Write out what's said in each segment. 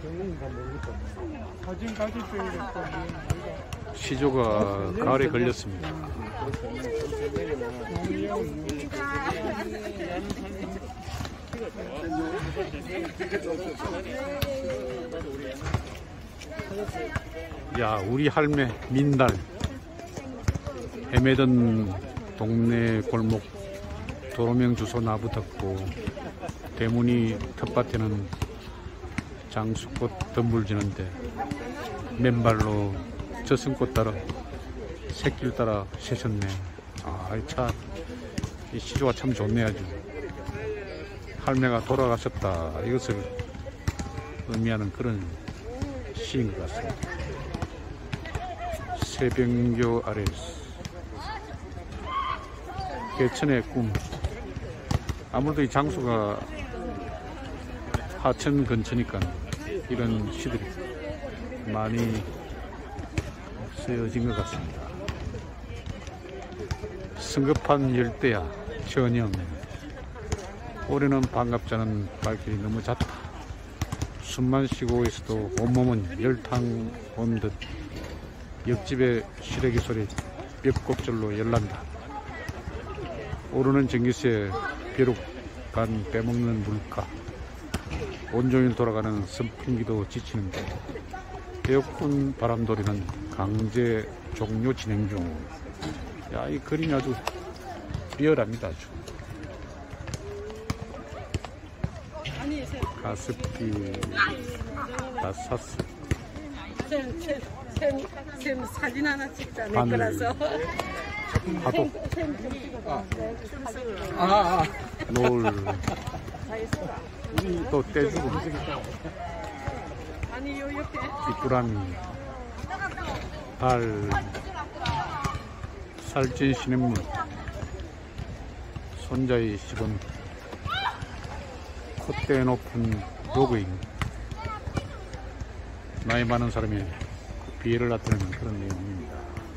시조가 가을에 걸렸습니다. 야, 우리 할매 민달 헤매던 동네 골목 도로명 주소 나부 덮고 대문이 텃밭에는 장수꽃 덤불지는데 맨발로 저승꽃 따라 새길 따라 새셨네. 아, 참 이 시조가 참 좋네. 아주 할매가 돌아가셨다 이것을 의미하는 그런 시인 것 같습니다. 새벽교 아래에서 개천의 꿈. 아무래도 이 장소가 하천 근처니까 이런 시들이 많이 쓰여진 것 같습니다. 성급한 열대야 전형. 올해는 반갑자는 발길이 너무 잦다. 숨만 쉬고 있어도 온몸은 열탕 온 듯 옆집의 시래기 소리 뼈곡절로 열난다. 오르는 전기세 벼룩 간 빼먹는 물가 온종일 돌아가는 선풍기도 지치는데 에어컨 바람돌이는 강제 종료 진행 중. 야, 이 그림이 아주 리얼합니다. 아주 가습기 다 샀어. 쌤 사진 하나 찍자. 내 하늘. 거라서. 파도 노을 또 떼주고 아니 요 옆에 귀뚜라미 달 살찐 시냇물 손자의 시본 콧대 높은 로그인 나이 많은 사람이 비애를 나타내는 그런 내용입니다.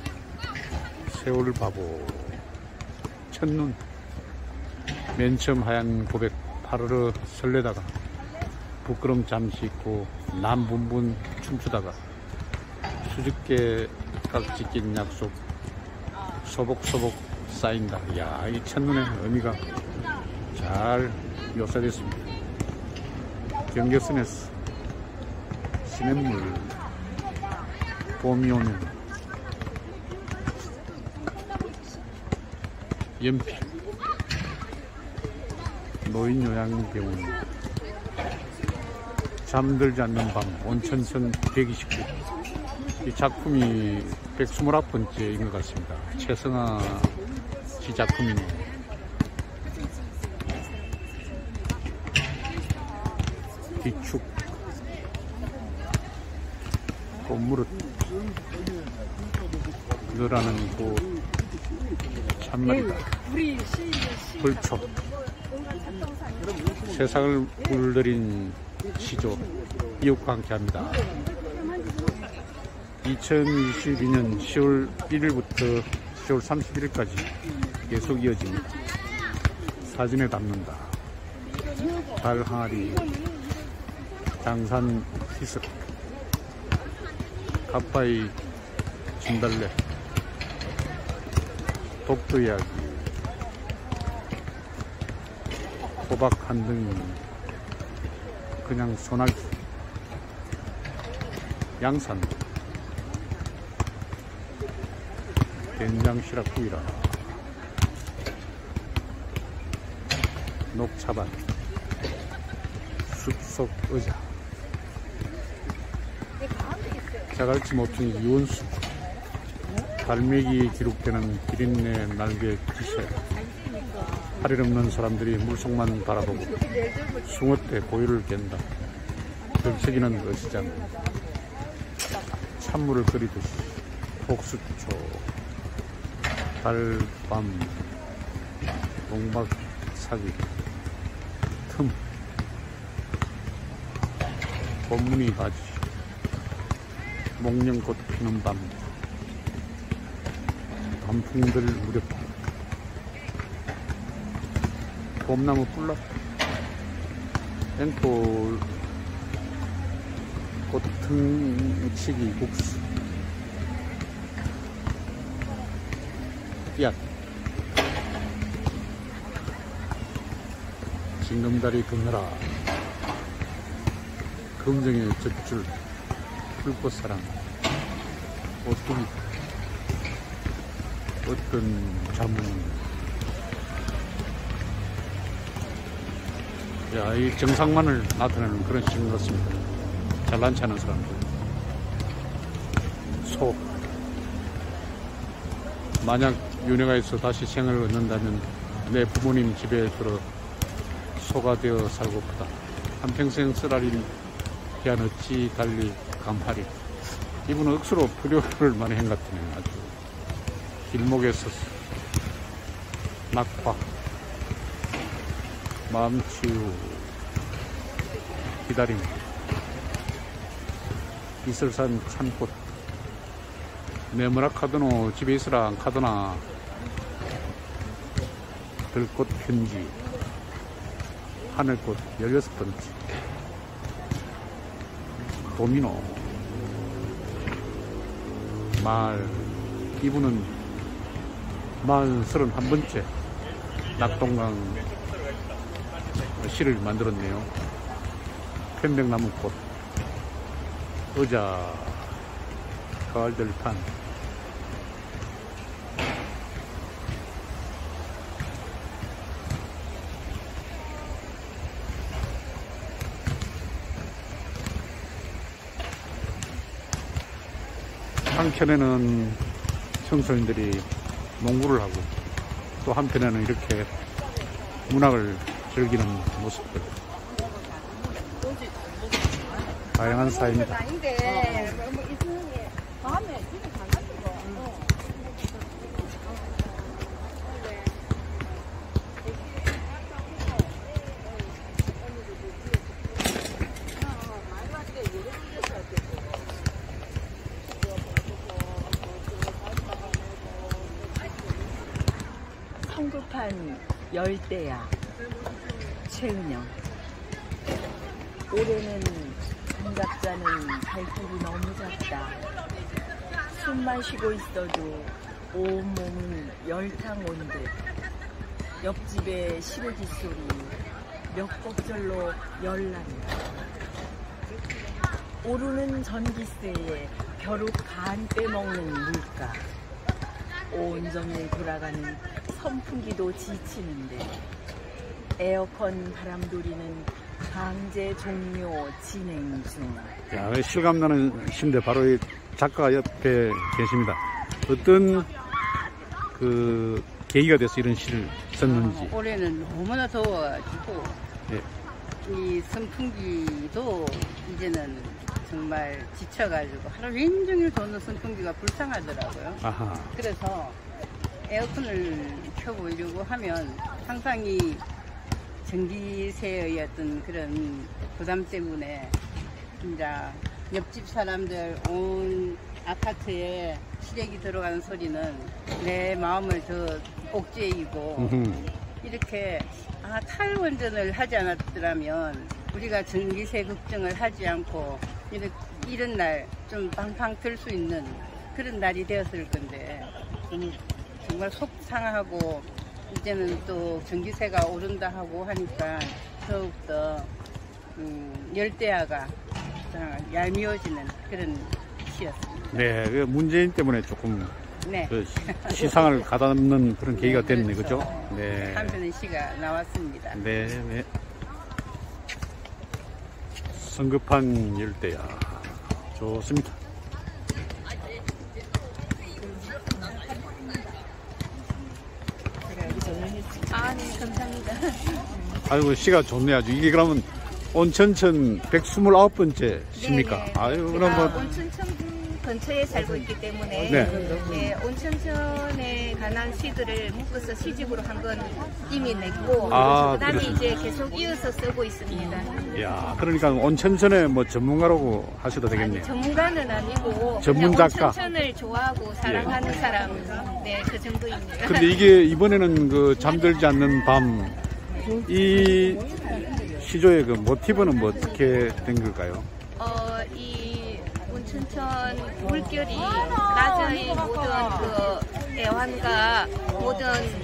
세월 바보 첫눈 맨 처음 하얀 고백 파르르 설레다가 부끄럼 잠시 잊고 남분분 춤추다가 수줍게 깍지 낀 약속 소복소복 쌓인다. 이야, 이 첫눈의 의미가 잘 묘사됐습니다. 경계선에서 시냇물 봄이 오는 연필 노인 요양병원 잠들지 않는 밤 온천선 129. 이 작품이 129번째인 것 같습니다. 최성아 씨 작품이네요. 뒤축 꽃무릇 너라는 곳 참말이다. 불초 세상을 물들인 시조 이웃과 함께합니다. 2022년 10월 1일부터 10월 31일까지 계속 이어집니다. 사진에 담는다. 달 항아리 장산 희석 가파이 진달래 독도 이야기 호박 한 등이 그냥 소나기 양산 된장시락 구이라 녹차밭 숲속 의자 자갈치 모퉁이 이원수 갈매기에 기록되는 기린내 날개 기세 팔일 없는 사람들이 물속만 바라보고 숭어때 고유를 깬다. 덜썩이는 어시장 찬물을 끓이듯이 폭수초 달밤 동박사기 틈 봄무늬 바지 목련꽃 피는 밤 단풍들 무렵 봄나무 뿔락 앵콜 꽃등치기 국수, 띠앗, 징검다리 그늘아, 검정의 젖줄, 불꽃사랑, 오뚜기, 어떤 자문. 야, 이 정상만을 나타내는 그런 식인 것 같습니다. 잘난 체하는 사람들. 소. 만약 윤회가 있어 다시 생을 얻는다면 내 부모님 집에 들어 소가 되어 살고프다. 한평생 쓰라린 기한 어찌 달리 감하리. 이분은 억수로 불효를 많이 한 것 같네. 아주 길목에 서서 낙화, 마음치유, 기다림, 이슬산 찬꽃, 내 뭐라 카드노 집에 있으라 안 카드나, 들꽃 편지, 하늘꽃 16번째, 도미노, 말, 이분은 31번째 낙동강 시를 만들었네요. 편백나무꽃, 의자, 가을들판, 한켠에는 청소년들이 농구를 하고 또 한편에는 이렇게 문학을 즐기는 모습들, 다양한 사회입니다. 성급한 열대야. 최은영. 올해는 장갑자는 발길이 너무 작다. 숨만 쉬고 있어도 온몸은 열탕 온 듯. 옆집의 시래기 소리 몇 곡절로 열난다. 오르는 전기세에 벼룩 간 빼먹는 물가. 온종일 돌아가는 선풍기도 지치는데 에어컨 바람돌이는 강제 종료 진행 중. 야, 실감나는 시인데 바로 이 작가 옆에 계십니다. 어떤 그 계기가 돼서 이런 시를 썼는지. 올해는 너무나 더워가지고 예. 이 선풍기도 이제는 정말 지쳐가지고 하루 종일 도는 선풍기가 불쌍하더라고요. 아하. 그래서 에어컨을 켜보려고 하면 항상 이 전기세의 어떤 그런 부담 때문에 이제 옆집 사람들 온 아파트에 시래기 들어가는 소리는 내 마음을 더 옥죄이고 이렇게 탈원전을 하지 않았더라면 우리가 전기세 걱정을 하지 않고 이런 날 좀 방방 틀 수 있는 그런 날이 되었을 건데 정말 속상하고 이제는 또 전기세가 오른다 하고 하니까 더욱더 열대야가 얄미워지는 그런 시였습니다. 네, 그 문재인 때문에 조금 네. 그 시상을 가담는 그런 계기가 됐네, 그죠? 네. 한편의 시가 나왔습니다. 네, 네. 성급한 열대야. 좋습니다. 네, 감사합니다. 아이고, 시가 좋네, 아주. 이게 그러면 온천천 129번째 시입니까? 네네. 아유, 그럼 뭐. 온천천 근처에 살고 있기 때문에 네. 네, 온천천에 관한 시들을 묶어서 시집으로 한 건 이미 냈고 그다음에 그렇습니다. 이제 계속 이어서 쓰고 있습니다. 야, 그러니까 온천천에 뭐 전문가라고 하셔도 되겠네요. 전문가는 아니고 전문 그냥 작가. 온천천을 좋아하고 사랑하는 사람, 네, 그 정도입니다. 근데 이게 이번에는 그 잠들지 않는 밤, 이 시조의 그 모티브는 뭐 어떻게 된 걸까요? 이 온천천 물결이 낮의 모든 그 애환과 모든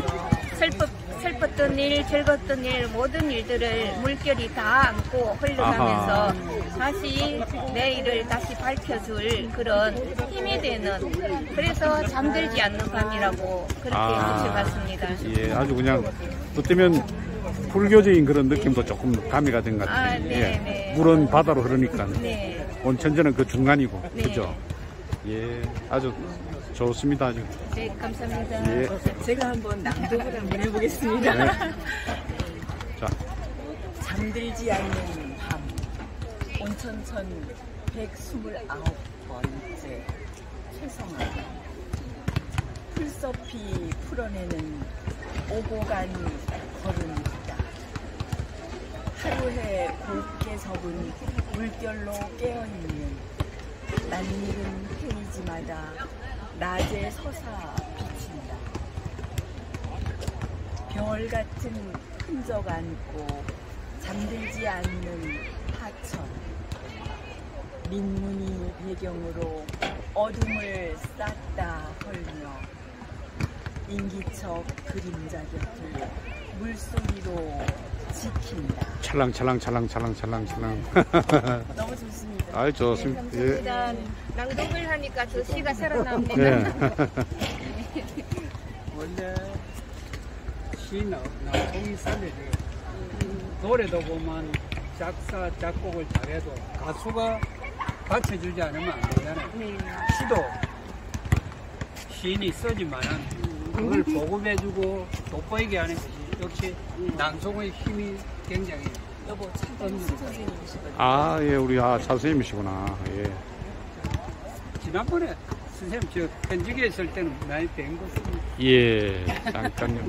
슬펐던 일, 즐거웠던 일, 모든 일들을 물결이 다 안고 흘러가면서 다시 내일을 다시 밝혀줄 그런 힘이 되는, 그래서 잠들지 않는 밤이라고 그렇게 붙여봤습니다. 예, 아주 그냥 어쩌면 불교적인 그런 느낌도 조금 가미가 된 것 같아요. 네, 예. 네. 물은 바다로 흐르니까 네. 온천전은 그 중간이고, 네. 그죠? 예, 아주 좋습니다. 아주. 네, 감사합니다. 예. 제가 한번 낭독을 한번 해보겠습니다. 네. 자, 잠들지 않는 밤, 온천천 129번째 최성아. 풀숲이 풀어내는 오고 간 걸음이다. 하루에 곱게 접은 물결로 깨어있는 낯익은 페이지마다 낮에 서사 비친다. 별 같은 흔적 안고 잠들지 않는 하천. 민문이 배경으로 어둠을 쌌다 헐며 인기척 그림자 곁을 물소리로 지킨다. 찰랑찰랑. 너무 좋습니다. 아이, 좋습니다. 예. 감사합니다. 낭독을 하니까 저 시가 살아납니다. 예. 원래 시 나통이 쓰는데 노래도 보면 작사 작곡을 잘해도 가수가 받쳐주지 않으면 안 되잖아요. 시도 시인이 쓰지만은 그걸 보급해주고 돋보이게 하는 것이 역시 낭송의 힘이 굉장히 여보, 참수 선생님이시거든요. 아, 예, 우리 선생님이시구나. 예. 지난번에 선생님 저 편지기 했을 때는 많이 뵌 것입니다. 예, 잠깐요.